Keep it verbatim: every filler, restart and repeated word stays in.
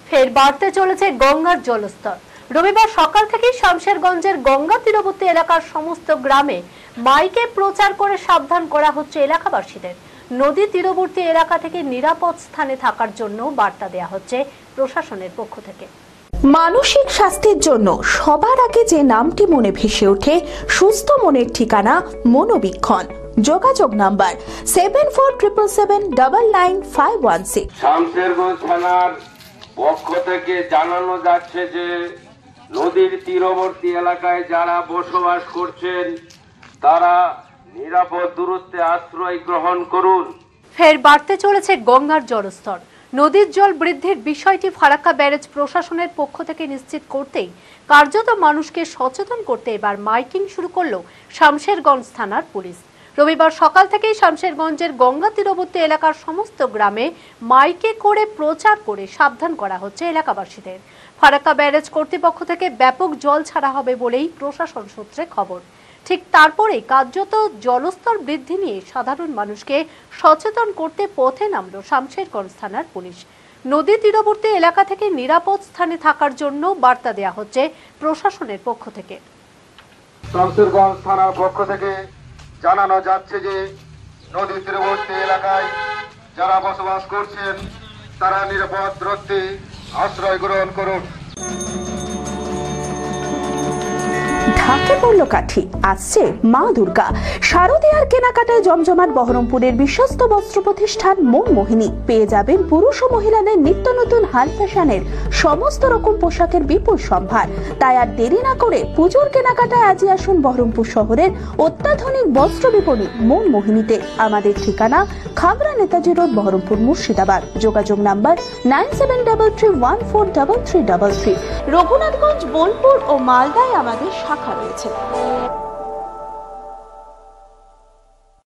ফের বাড়তে চলেছে গঙ্গার জলস্তর। রবিবার সকাল থেকেই শামশেরগঞ্জের গঙ্গা তীরবর্তী এলাকার সমস্ত গ্রামে মাইকে প্রচার করে সাবধান করা হচ্ছে এলাকাবাসীদের। নদী তীরবর্তী এলাকা থেকে নিরাপদ স্থানে থাকার জন্য বার্তা দেওয়া হচ্ছে প্রশাসনের পক্ষ থেকে। মানসিক স্বাস্থ্যের জন্য সবার আগে যে নামটি মনে ভেসে ওঠে, সুস্থ মনের ঠিকানা মনোবীক্ষণ। যোগাযোগ number seven four triple seven double nine five one six. Shamsherganj থানার পক্ষ থেকে জানানো যাচ্ছে যে নদীর তীরবর্তী এলাকায় যারা বসবাস করছেন তারা নিরাপদ দূরত্বে আশ্রয় গ্রহণ করুন। ফের বাড়তে চলেছে গঙ্গার জলস্তর। নদীর জল বৃদ্ধির বিষয়টি ফারাক্কা ব্যারেজ প্রশাসনের পক্ষ থেকে নিশ্চিত করতেই কার্যত মানুষকে সচেতন করতে এবার মাইকিং শুরু করল শামশেরগঞ্জ থানার পুলিশ। রবিবার সকাল থেকেই শামশেরগঞ্জের গঙ্গা তীরবর্তী এলাকার সমস্ত গ্রামে মাইকে করে প্রচার করে সাবধান করা হচ্ছে এলাকাবাসীদের। ফারাক্কা ব্যারেজ কর্তৃপক্ষ থেকে ব্যাপক জল ছাড়া হবে বলেই প্রশাসন সূত্রে খবর। ঠিক তারপরেই কার্যত জলস্তর বৃদ্ধি নিয়ে সাধারণ মানুষকে সচেতন করতে পথে নামল শামশেরগঞ্জ থানার পুলিশ। নদী তীরবর্তী এলাকা থেকে নিরাপদ স্থানে থাকার জন্য বার্তা দেওয়া হচ্ছে প্রশাসনের পক্ষ থেকে। শামশেরগঞ্জ থানার পক্ষ থেকে জানানো যাচ্ছে যে নদী তীরবর্তী এলাকায় যারা বসবাস করছেন তারা নিরাপদ দূরত্বে আশ্রয় গ্রহণ করুন। ঢাকে পড়ল কাঠি, আসছে মা দুর্গা। শারদীয়ার কেনাকাটায় জমজমাট বহরমপুরের বিশ্বস্ত বস্ত্র প্রতিষ্ঠান মন মোহিনী। পেয়ে যাবেন পুরুষ ও মহিলাদের নিত্য নতুন হাল ফ্যাশনের সমস্ত রকম পোশাকের বিপুল সম্ভার। তাই আর দেরি না করে পুজোর কেনাকাটায় আজই আসুন বহরমপুর শহরের অত্যাধুনিক বস্ত্র বিপণী মন মোহিনীতে। আমাদের ঠিকানা খাগড়া নেতাজি রোড, বহরমপুর, মুর্শিদাবাদ। যোগাযোগ number nine seven double three one four double three double three. Raghunathganj, Bolpur ও মালদায় আমাদের শাখা রয়েছে।